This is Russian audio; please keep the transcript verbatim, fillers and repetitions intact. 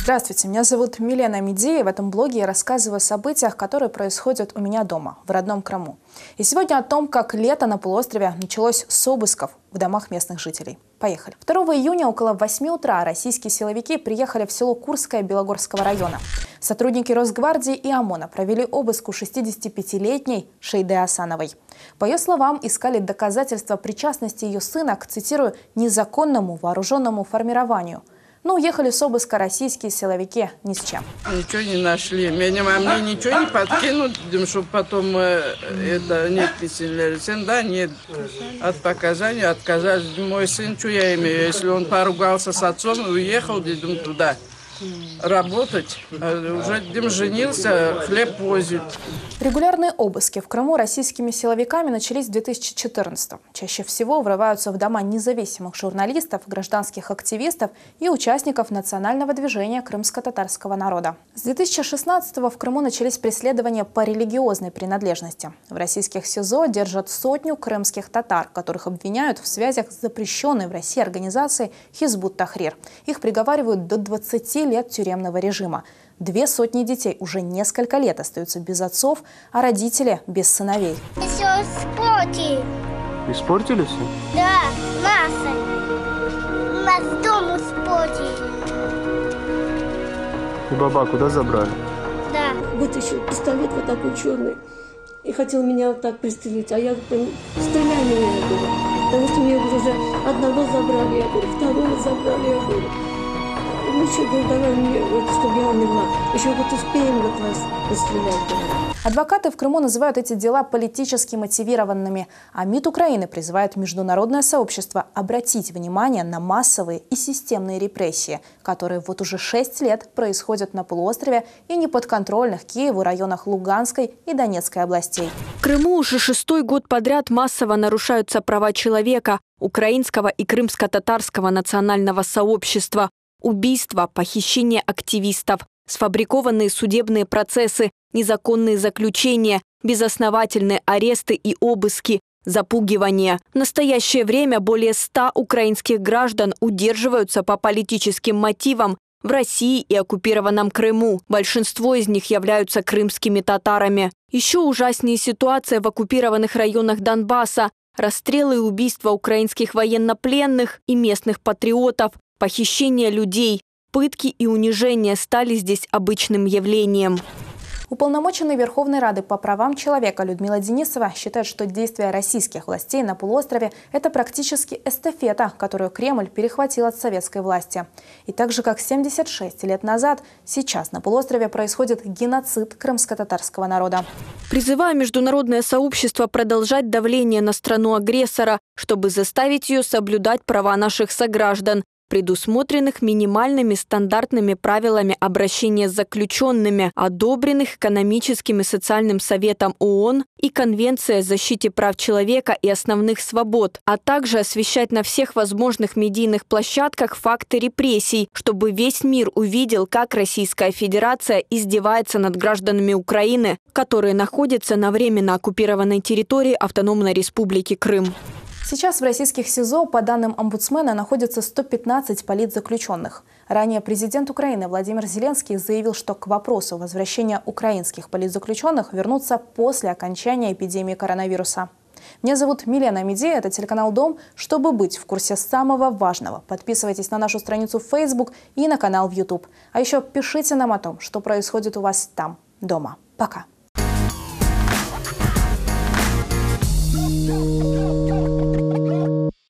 Здравствуйте, меня зовут Милена Медея. В этом блоге я рассказываю о событиях, которые происходят у меня дома, в родном Крыму. И сегодня о том, как лето на полуострове началось с обысков в домах местных жителей. Поехали. второго июня около восьми утра российские силовики приехали в село Курское Белогорского района. Сотрудники Росгвардии и ОМОНа провели обыск у шестидесятипятилетней Шейды Асановой. По ее словам, искали доказательства причастности ее сына к, цитирую, «незаконному вооруженному формированию». Но уехали с обыска российские силовики ни с чем. Ничего не нашли. Меня, мне ничего не подкинут, чтобы потом э, это нет писали. Да, нет. От показаний отказались. Мой сын, что я имею? Если он поругался с отцом и уехал дедом туда работать, уже дедом женился, хлеб возит. Регулярные обыски в Крыму российскими силовиками начались в две тысячи четырнадцатом. Чаще всего врываются в дома независимых журналистов, гражданских активистов и участников национального движения крымско-татарского народа. С две тысячи шестнадцатого в Крыму начались преследования по религиозной принадлежности. В российских СИЗО держат сотню крымских татар, которых обвиняют в связях с запрещенной в России организацией Хизбут Тахрир. Их приговаривают до двадцати лет тюремного режима. Две сотни детей уже несколько лет остаются без отцов, а родители без сыновей. Все испортили. Испортили все? Да, масса. Нас дом испортили. И баба куда забрали? Да. Вытащил пистолет вот такой черный и хотел меня вот так пристрелить. А я говорю, стреляй меня, я говорю. Потому что мне говорю, уже одного забрали, я говорю, второго забрали, я говорю. Ну что, говорю, давай мне, вот, чтобы я умерла. Еще вот успеем вот вас пострелять. Адвокаты в Крыму называют эти дела политически мотивированными, а МИД Украины призывает международное сообщество обратить внимание на массовые и системные репрессии, которые вот уже шесть лет происходят на полуострове и неподконтрольных Киеву районах Луганской и Донецкой областей. В Крыму уже шестой год подряд массово нарушаются права человека, украинского и крымско-татарского национального сообщества. Убийства, похищение активистов, сфабрикованные судебные процессы, незаконные заключения, безосновательные аресты и обыски, запугивания. В настоящее время более ста украинских граждан удерживаются по политическим мотивам в России и оккупированном Крыму. Большинство из них являются крымскими татарами. Еще ужаснее ситуация в оккупированных районах Донбасса. Расстрелы и убийства украинских военнопленных и местных патриотов, похищение людей, пытки и унижения стали здесь обычным явлением. Уполномоченный Верховной Рады по правам человека Людмила Денисова считает, что действия российских властей на полуострове – это практически эстафета, которую Кремль перехватил от советской власти. И так же, как семьдесят шесть лет назад, сейчас на полуострове происходит геноцид крымско-татарского народа. Призываю международное сообщество продолжать давление на страну-агрессора, чтобы заставить ее соблюдать права наших сограждан, предусмотренных минимальными стандартными правилами обращения с заключенными, одобренных Экономическим и социальным советом ООН и Конвенцией о защите прав человека и основных свобод, а также освещать на всех возможных медийных площадках факты репрессий, чтобы весь мир увидел, как Российская Федерация издевается над гражданами Украины, которые находятся на временно оккупированной территории Автономной Республики Крым. Сейчас в российских СИЗО, по данным омбудсмена, находится сто пятнадцать политзаключенных. Ранее президент Украины Владимир Зеленский заявил, что к вопросу возвращения украинских политзаключенных вернутся после окончания эпидемии коронавируса. Меня зовут Милена Медея, это телеканал «Дом». Чтобы быть в курсе самого важного, подписывайтесь на нашу страницу в Facebook и на канал в YouTube. А еще пишите нам о том, что происходит у вас там, дома. Пока.